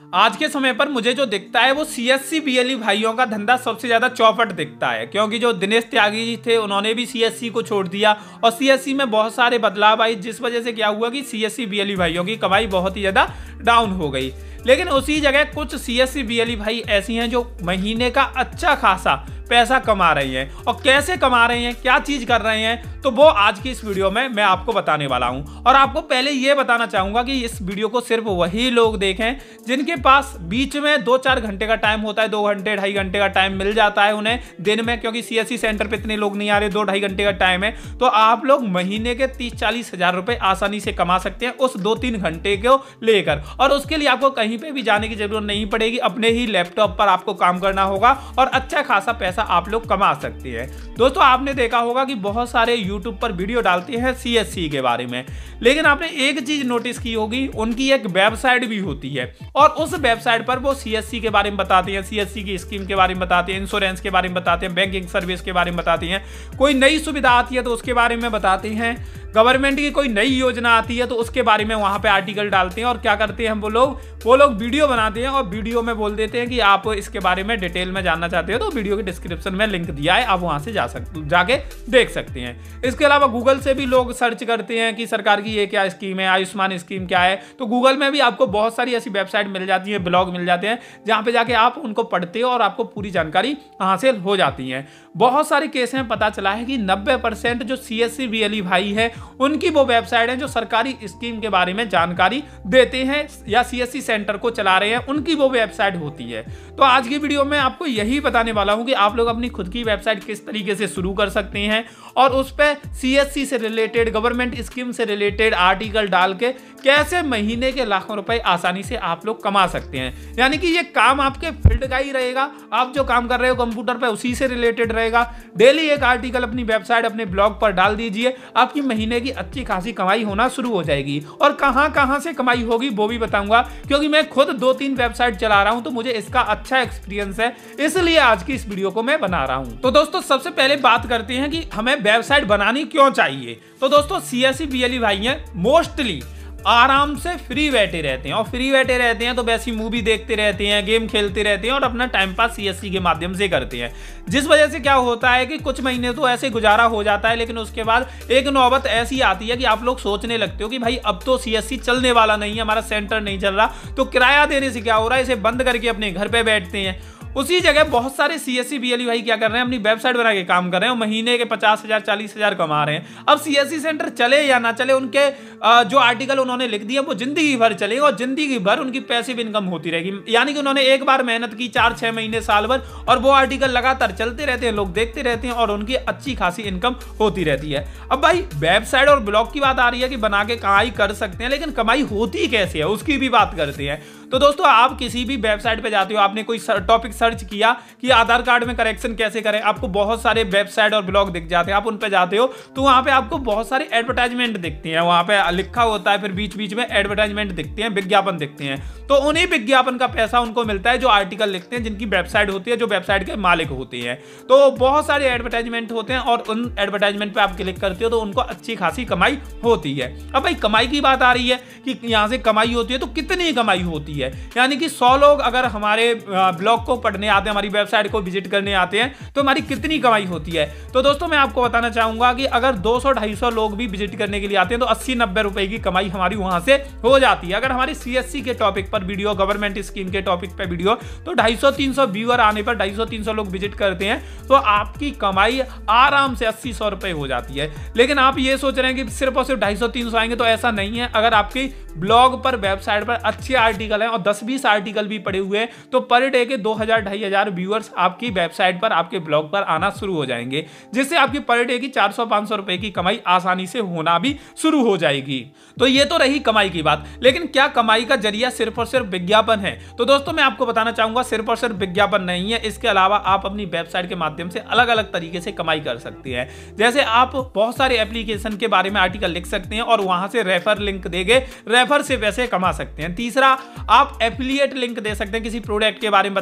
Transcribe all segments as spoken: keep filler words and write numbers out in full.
आज के समय पर मुझे जो दिखता है वो सीएससी बीएलई भाइयों का धंधा सबसे ज्यादा चौपट दिखता है, क्योंकि जो दिनेश त्यागी जी थे उन्होंने भी सीएससी को छोड़ दिया और सीएससी में बहुत सारे बदलाव आए, जिस वजह से क्या हुआ कि सीएससी बीएलई भाइयों की कमाई बहुत ही ज्यादा डाउन हो गई। लेकिन उसी जगह कुछ सीएससी बीएलई भाई ऐसी हैं जो महीने का अच्छा खासा पैसा कमा रही हैं, और कैसे कमा रहे हैं, क्या चीज कर रहे हैं, तो वो आज की इस वीडियो में मैं आपको बताने वाला हूं। और आपको पहले ये बताना चाहूंगा कि इस वीडियो को सिर्फ वही लोग देखें जिनके पास बीच में दो चार घंटे का टाइम होता है, दो घंटे ढाई घंटे का टाइम मिल जाता है उन्हें दिन में, क्योंकि सीएससी सेंटर पे इतने लोग नहीं आ रहे, दो ढाई घंटे का टाइम है, तो आप लोग महीने के तीस चालीस हजार रुपए आसानी से कमा सकते हैं उस दो तीन घंटे को लेकर। और उसके लिए आपको कहीं पे भी जाने की जरूरत नहीं पड़ेगी, अपने ही लैपटॉप पर आपको काम करना होगा और अच्छा खासा पैसा आप लोग कमा सकते हैं। दोस्तों, आपने देखा होगा कि बहुत सारे यूट्यूब पर वीडियो डालते हैं सीएससी के बारे में, लेकिन आपने एक चीज नोटिस की होगी, उनकी एक वेबसाइट भी होती है और उस वेबसाइट पर वो सीएससी के बारे में बताते हैं, सीएससी की स्कीम के बारे में बताते हैं, इंश्योरेंस के बारे में बताते हैं, बैंकिंग सर्विस के बारे में बताते हैं, कोई नई सुविधा आती है तो उसके बारे में बताते हैं, गवर्नमेंट की कोई नई योजना आती है तो उसके बारे में वहां पे आर्टिकल डालते हैं। और क्या करते हैं वो लोग वो लोग वीडियो बनाते हैं और वीडियो में बोल देते हैं कि आप इसके बारे में डिटेल में जानना चाहते हो तो वीडियो के डिस्क्रिप्शन में लिंक दिया है, आप वहां से जा सकते जाके देख सकते हैं। इसके अलावा गूगल से भी लोग सर्च करते हैं कि सरकार की ये क्या स्कीम है, आयुष्मान स्कीम क्या है, तो गूगल में भी आपको बहुत सारी ऐसी वेबसाइट मिल जाती है, ब्लॉग मिल जाते हैं जहां पे जाके आप उनको पढ़ते हो और आपको पूरी जानकारी हासिल हो जाती है। बहुत सारे केस में पता चला है कि नब्बे परसेंट जो सीएससी बीएलई भाई है उनकी वो वेबसाइट है जो सरकारी स्कीम के बारे में जानकारी देते हैं या सीएससी सेंटर को चला रहे हैं, उनकी वो वेबसाइट होती है। तो आज की वीडियो में आपको यही बताने वाला हूं कि आप लोग अपनी खुद की वेबसाइट किस तरीके से शुरू कर सकते हैं और उस पर सीएससी से रिलेटेड, गवर्नमेंट स्कीम से रिलेटेड आर्टिकल डाल के कैसे महीने के लाखों रुपए आसानी से आप लोग कमा सकते हैं। यानी कि ये काम आपके फील्ड का ही रहेगा, आप जो काम कर रहे हो कंप्यूटर पे उसी से रिलेटेड रहेगा। डेली एक आर्टिकल अपनी वेबसाइट, अपने ब्लॉग पर डाल दीजिए, आपकी महीने की अच्छी खासी कमाई होना शुरू हो जाएगी। और कहां कहां से कमाई होगी वो भी बताऊंगा, क्योंकि मैं खुद दो तीन वेबसाइट चला रहा हूं तो मुझे इसका अच्छा एक्सपीरियंस है, इसलिए आज की इस वीडियो को मैं बना रहा हूं। तो दोस्तों, सबसे पहले बात करते हैं कि हमें वेबसाइट बनानी क्यों चाहिए। तो दोस्तों, सीएससी बीएलई भाई हैं मोस्टली आराम से फ्री बैठे रहते हैं और फ्री बैठे रहते हैं तो वैसी मूवी देखते रहते हैं, गेम खेलते रहते हैं और अपना टाइम पास सीएससी के माध्यम से करते हैं, जिस वजह से क्या होता है कि कुछ महीने तो ऐसे गुजारा हो जाता है, लेकिन उसके बाद एक नौबत ऐसी आती है कि आप लोग सोचने लगते हो कि भाई अब तो सीएससी चलने वाला नहीं है, हमारा सेंटर नहीं चल रहा, तो किराया देने से क्या हो रहा है, इसे बंद करके अपने घर पे बैठते हैं। उसी जगह बहुत सारे सीएससी बीएलई भाई क्या कर रहे हैं, अपनी वेबसाइट बना के काम कर रहे हैं, महीने के पचास हजार चालीस हजार कमा रहे हैं। अब सीएससी सेंटर चले या ना चले, उनके जो आर्टिकल उन्होंने लिख दिए वो जिंदगी भर चलेगा और जिंदगी भर उनकी पैसिव इनकम होती रहेगी। यानी कि उन्होंने एक बार मेहनत की चार छह महीने साल भर और वो आर्टिकल लगातार चलते रहते हैं, लोग देखते रहते हैं और उनकी अच्छी खासी इनकम होती रहती है। अब भाई वेबसाइट और ब्लॉग की बात आ रही है कि बना के कमाई कर सकते हैं, लेकिन कमाई होती कैसे है उसकी भी बात करते हैं। तो दोस्तों, आप किसी भी वेबसाइट पे जाते हो, आपने कोई टॉपिक सर्च किया कि आधार कार्ड में करेक्शन कैसे करें, आपको बहुत सारे वेबसाइट और ब्लॉग दिख जाते हैं, आप उन पे जाते हो तो वहां पे आपको बहुत सारे एडवर्टाइजमेंट दिखते हैं, वहां पे लिखा होता है, फिर बीच बीच में एडवर्टाइजमेंट दिखते हैं, विज्ञापन दिखते हैं, तो उन्हीं विज्ञापन का पैसा उनको मिलता है जो आर्टिकल लिखते हैं, जिनकी वेबसाइट होती है, जो वेबसाइट के मालिक होते हैं। तो बहुत सारे एडवर्टाइजमेंट होते हैं और उन एडवर्टाइजमेंट पे आप क्लिक करते हो तो उनको अच्छी खासी कमाई होती है। अब भाई कमाई की बात आ रही है कि यहां से कमाई होती है तो कितनी कमाई होती है, यानी कि सौ लोग अगर हमारे ब्लॉग को पढ़ने आते हैं, हमारी वेबसाइट को विजिट करने आते हैं तो हमारी कितनी कमाई होती है। तो दोस्तों, मैं आपको बताना चाहूंगा कि अगर दो सौ ढाई सौ लोग भी विजिट करने के लिए आते हैं तो अस्सी नब्बे रुपए की कमाई हमारी वहां से हो जाती है। अगर हमारी सीएससी के टॉपिक पर वीडियो, गवर्नमेंट स्कीम के टॉपिक पर वीडियो, तो ढाई सौ तीन सौ व्यूअर आने पर ढाई सौ तीन सौ लोग विजिट करते हैं तो आपकी कमाई आराम से अस्सी सौ रुपए हो जाती है। लेकिन आप ये सोच रहे हैं कि सिर्फ और सिर्फ ढाई सौ तीन सौ आएंगे, तो ऐसा नहीं है। अगर आपकी ब्लॉग पर, वेबसाइट पर अच्छे आर्टिकल हैं और दस बीस आर्टिकल भी पड़े हुए हैं तो पर डे के दो हजार ढाई हजार व्यूअर्स आपकी वेबसाइट पर, आपके ब्लॉग पर आना शुरू हो जाएंगे, जिससे आपकी पर डे की चार सौ पांच सौ रुपए की कमाई आसानी से होना भी शुरू हो जाएगी। तो ये तो रही कमाई की बात, लेकिन क्या कमाई का जरिया सिर्फ और सिर्फ विज्ञापन है? तो दोस्तों, मैं आपको बताना चाहूंगा सिर्फ और सिर्फ विज्ञापन नहीं है, इसके अलावा आप अपनी वेबसाइट के माध्यम से अलग अलग तरीके से कमाई कर सकते हैं। जैसे आप बहुत सारे एप्लीकेशन के बारे में आर्टिकल लिख सकते हैं और वहां से रेफर लिंक देके रेफर से पैसे कमा सकते हैं। तीसरा, आप एफिलिएट लिंक दे सकते हैं, किसी प्रोडक्ट के बारे में बता सकते हैं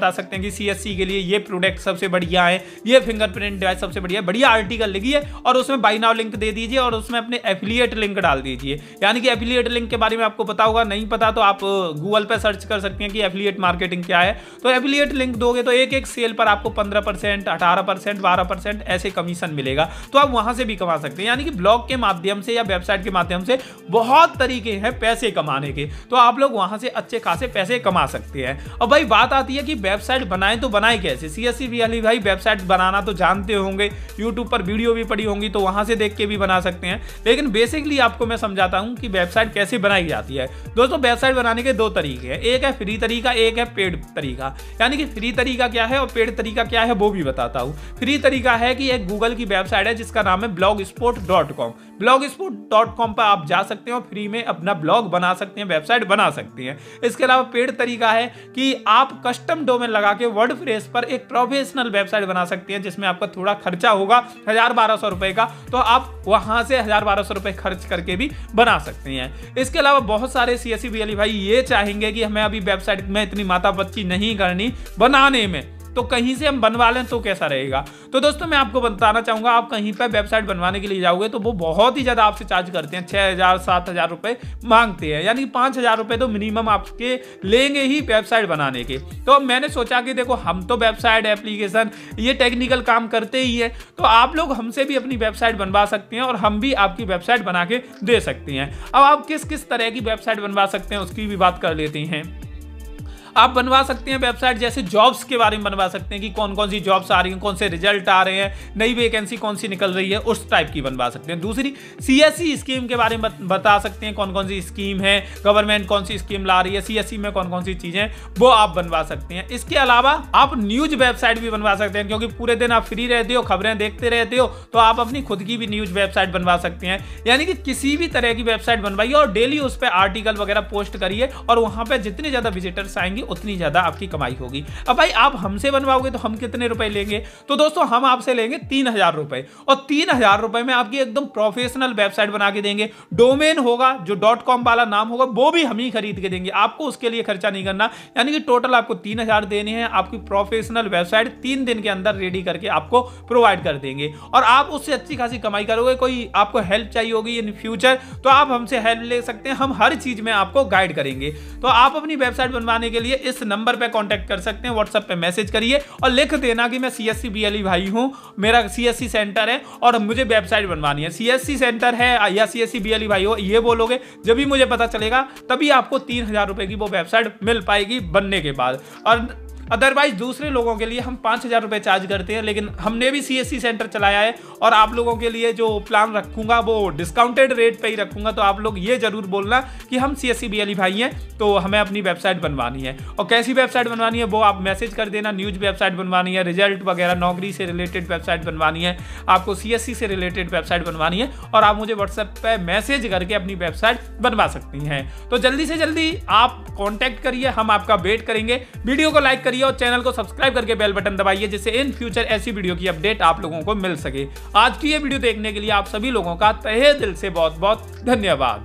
होंगी सीएससी के लिए ये प्रोडक्ट सबसे बढ़िया है, ये फिंगरप्रिंट डिवाइस सबसे बढ़िया है, बढ़िया आर्टिकल लिखिए और उसमें बाय नाउ लिंक दे दीजिए और उसमें अपने एफिलिएट लिंक डाल दीजिए। यानी कि एफिलिएट लिंक के बारे में आपको पता होगा, नहीं पता तो आप गूगल पे सर्च कर सकते हैं कि एफिलिएट मार्केटिंग क्या है। तो एफिलिएट लिंक दोगे तो एक एक सेल पर आपको पंद्रह परसेंट, अठारह परसेंट, बारह परसेंट ऐसे कमीशन मिलेगा, तो आप वहां से भी कमा सकते हैं। यानी कि ब्लॉग के माध्यम से या वेबसाइट के माध्यम से बहुत तरीके हैं पैसे कमाने के, तो आप लोग वहां से अच्छे खासे पैसे कमा सकते हैं। अब भाई बात आती है कि वेबसाइट बनाएं तो बनाएं कैसे। सीएससी वाली भाई वेबसाइट बनाना तो जानते होंगे, यूट्यूब पर वीडियो भी पड़ी होंगी तो वहां से देख के भी बना सकते हैं, लेकिन बेसिकली आपको मैं समझाता हूं कि वेबसाइट कैसे बनाई जाती है। दोस्तों वेबसाइट बनाने के दो तरीके हैं, एक है फ्री तरीका, एक है पेड तरीका। यानी कि फ्री तरीका क्या है और पेड तरीका क्या है वो भी बताता हूं। फ्री तरीका है कि एक गूगल की वेबसाइट है जिसका नाम है blog spot dot com. Blog spot dot com पर आप जा सकते हैं और फ्री में अपना ब्लॉग बना सकते हैं, वेबसाइट बना सकते हैं। इसके अलावा पेड तरीका है कि आप कस्टम डोमेन लगा के वर्डप्रेस पर एक प्रोफेशनल वेबसाइट बना सकते हैं, जिसमें आपका थोड़ा खर्चा होगा हजार बारह सौ रुपए का, तो आप वहां से हजार बारह सौ रुपए खर्च करके भी बना सकते हैं। इसके अलावा बहुत सारे सीएससी बीएलई भाई ये चाहेंगे कि हमें अभी वेबसाइट में इतनी माथापच्ची नहीं करनी बनाने में, तो कहीं से हम बनवा लें तो कैसा रहेगा। तो दोस्तों मैं आपको बताना चाहूंगा, आप कहीं पर वेबसाइट बनवाने के लिए जाओगे तो वो बहुत ही ज्यादा आपसे चार्ज करते हैं, छह हजार सात हजार रुपए मांगते हैं, यानी पांच हजार रुपए तो मिनिमम आपके लेंगे ही वेबसाइट बनाने के। तो मैंने सोचा कि देखो हम तो वेबसाइट एप्लीकेशन ये टेक्निकल काम करते ही है, तो आप लोग हमसे भी अपनी वेबसाइट बनवा सकते हैं और हम भी आपकी वेबसाइट बना के दे सकते हैं। अब आप किस किस तरह की वेबसाइट बनवा सकते हैं उसकी भी बात कर लेते हैं। आप बनवा सकते हैं वेबसाइट जैसे जॉब्स के बारे में बनवा सकते हैं कि कौन कौन सी जॉब्स आ रही हैं, कौन से रिजल्ट आ रहे हैं, नई वैकेंसी कौन सी निकल रही है, उस टाइप की बनवा सकते हैं। दूसरी सीएससी स्कीम के बारे में बता सकते हैं, कौन कौन सी स्कीम है, गवर्नमेंट कौन सी स्कीम ला रही है, सीएससी में कौन कौन सी चीजें वो आप बनवा सकते हैं। इसके अलावा आप न्यूज वेबसाइट भी बनवा सकते हैं, क्योंकि पूरे दिन आप फ्री रहते हो, खबरें देखते रहते हो, तो आप अपनी खुद की भी न्यूज वेबसाइट बनवा सकते हैं। यानी कि किसी भी तरह की वेबसाइट बनवाइए और डेली उस पर आर्टिकल वगैरह पोस्ट करिए और वहां पर जितने ज्यादा विजिटर्स आएंगे उतनी ज्यादा आपकी कमाई होगी। अब भाई आप हमसे बनवाओगे तो हम कितने रुपए लेंगे, तो दोस्तों हम आपसे लेंगे तीन हजार रुपए, और तीन हजार रुपए में आपकी एकदम प्रोफेशनल वेबसाइट बना के देंगे। डोमेन होगा जो डॉट कॉम वाला नाम होगा वो भी हम ही खरीद के देंगे, आपको उसके लिए खर्चा नहीं करना। यानी कि टोटल आपको तीन हजार देने हैं, आपकी प्रोफेशनल वेबसाइट तीन दिन के अंदर रेडी करके आपको प्रोवाइड कर देंगे और आप उससे अच्छी खासी कमाई करोगे। कोई आपको हेल्प चाहिए होगी इन फ्यूचर तो आप हमसे हेल्प ले सकते हैं, हम हर चीज में आपको गाइड करेंगे। तो आप अपनी वेबसाइट बनवाने के लिए इस नंबर पे कांटेक्ट कर सकते हैं, व्हाट्सएप पे मैसेज करिए और लिख देना कि मैं सीएससी बीएलई भाई हूं, मेरा सीएससी सेंटर है और मुझे वेबसाइट बनवानी है। सीएससी सेंटर है या सीएससी बीएलई भाई हो ये बोलोगे, जब भी मुझे पता चलेगा तभी आपको तीन हजार रुपए की वो वेबसाइट मिल पाएगी बनने के बाद। और अदरवाइज दूसरे लोगों के लिए हम पाँच हज़ार रुपये चार्ज करते हैं, लेकिन हमने भी सीएससी सेंटर चलाया है और आप लोगों के लिए जो प्लान रखूंगा वो डिस्काउंटेड रेट पे ही रखूंगा। तो आप लोग ये जरूर बोलना कि हम सीएससी बीएलई भाई हैं, तो हमें अपनी वेबसाइट बनवानी है। और कैसी वेबसाइट बनवानी है वो आप मैसेज कर देना। न्यूज वेबसाइट बनवानी है, रिजल्ट वगैरह नौकरी से रिलेटेड वेबसाइट बनवानी है, आपको सीएससी से रिलेटेड वेबसाइट बनवानी है, और आप मुझे व्हाट्सएप पर मैसेज करके अपनी वेबसाइट बनवा सकती हैं। तो जल्दी से जल्दी आप कॉन्टैक्ट करिए, हम आपका वेट करेंगे। वीडियो को लाइक करिए और चैनल को सब्सक्राइब करके बेल बटन दबाइए, जिससे इन फ्यूचर ऐसी वीडियो की अपडेट आप लोगों को मिल सके। आज की ये वीडियो देखने के लिए आप सभी लोगों का तहे दिल से बहुत बहुत धन्यवाद।